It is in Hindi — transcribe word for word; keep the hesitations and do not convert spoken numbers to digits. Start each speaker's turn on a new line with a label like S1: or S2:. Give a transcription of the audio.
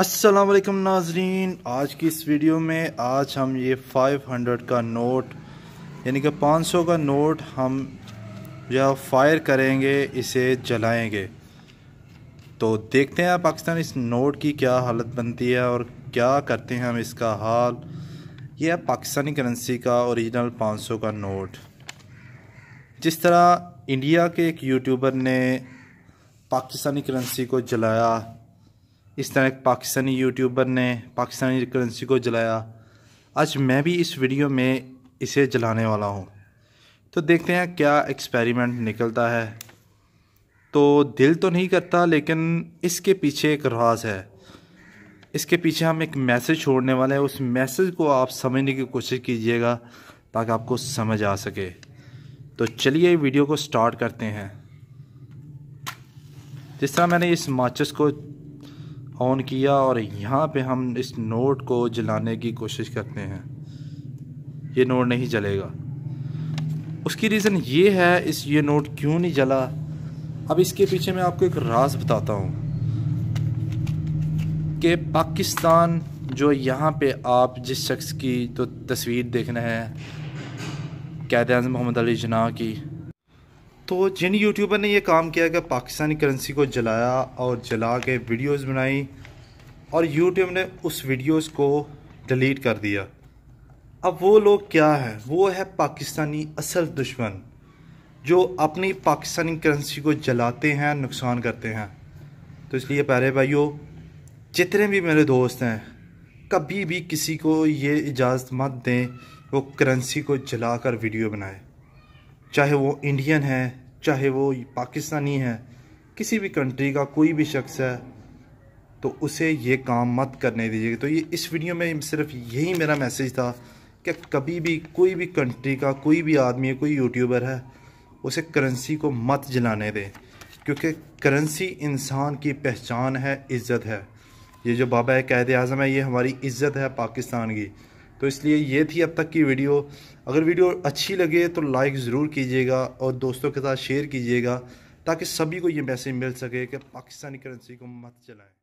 S1: अस्सलाम वालेकुम नाजरीन, आज की इस वीडियो में आज हम ये पाँच सौ का नोट यानी कि पाँच सौ का नोट हम जो फायर करेंगे, इसे जलाएंगे। तो देखते हैं पाकिस्तान इस नोट की क्या हालत बनती है और क्या करते हैं हम इसका हाल। ये है पाकिस्तानी करेंसी का ओरिजिनल पाँच सौ का नोट। जिस तरह इंडिया के एक यूट्यूबर ने पाकिस्तानी करेंसी को जलाया, इस तरह एक पाकिस्तानी यूट्यूबर ने पाकिस्तानी करेंसी को जलाया। आज मैं भी इस वीडियो में इसे जलाने वाला हूँ। तो देखते हैं क्या एक्सपेरिमेंट निकलता है। तो दिल तो नहीं करता, लेकिन इसके पीछे एक राज है। इसके पीछे हम एक मैसेज छोड़ने वाले हैं। उस मैसेज को आप समझने की कोशिश कीजिएगा ताकि आपको समझ आ सके। तो चलिए वीडियो को स्टार्ट करते हैं। जिस तरह मैंने इस माचिस को ऑन किया और यहाँ पे हम इस नोट को जलाने की कोशिश करते हैं, ये नोट नहीं जलेगा। उसकी रीज़न ये है इस ये नोट क्यों नहीं जला। अब इसके पीछे मैं आपको एक राज बताता हूँ कि पाकिस्तान जो यहाँ पे आप जिस शख्स की तो तस्वीर देखना है, क़ायद-ए-आज़म मोहम्मद अली जिन्नाह की, तो जिन यूट्यूबर ने ये काम किया कि पाकिस्तानी करेंसी को जलाया और जला के वीडियोस बनाई और यूट्यूब ने उस वीडियोस को डिलीट कर दिया। अब वो लोग क्या है, वो है पाकिस्तानी असल दुश्मन जो अपनी पाकिस्तानी करेंसी को जलाते हैं, नुकसान करते हैं। तो इसलिए प्यारे भाइयों, जितने भी मेरे दोस्त हैं, कभी भी किसी को ये इजाज़त मत दें वो करेंसी को जला कर वीडियो बनाए। चाहे वो इंडियन है, चाहे वो पाकिस्तानी है, किसी भी कंट्री का कोई भी शख्स है, तो उसे ये काम मत करने दीजिए। तो ये इस वीडियो में सिर्फ यही मेरा मैसेज था कि कभी भी कोई भी कंट्री का कोई भी आदमी है, कोई यूट्यूबर है, उसे करेंसी को मत जलाने दें, क्योंकि करेंसी इंसान की पहचान है, इज़्ज़त है। ये जो बाबा है क़ायद-ए-आज़म है, ये हमारी इज़्ज़त है पाकिस्तान की। तो इसलिए ये थी अब तक की वीडियो। अगर वीडियो अच्छी लगे तो लाइक ज़रूर कीजिएगा और दोस्तों के साथ शेयर कीजिएगा ताकि सभी को ये मैसेज मिल सके कि पाकिस्तानी करेंसी को मत चलाएं।